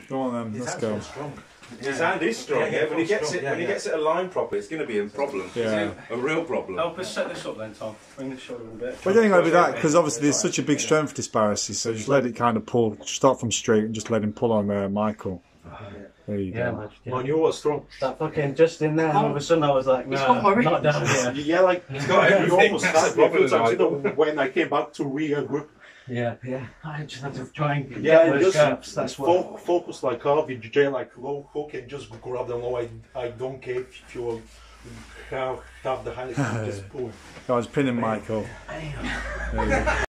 Go on then, let's go. His hand is strong, yeah. When he gets it aligned properly, it's going to be a problem. Yeah. A real problem. Help us set this up then, Tom. Bring the shoulder a bit. But I don't think it'll be that, because obviously there's such a big strength disparity, so just let it kind of pull, start from straight and just let him pull on Michael. There you go. Man, you were strong. That fucking just in there, all of a sudden I was like, no, not down here. Yeah, like, you almost had me a few times, you know, when I came back to re-grip. Yeah. I just had to try and get Yeah, those just gaps. That's what. focus like RVJ, like low hook, and just grab the low. I don't care if you have the highlight, just pull. I was pinning Michael.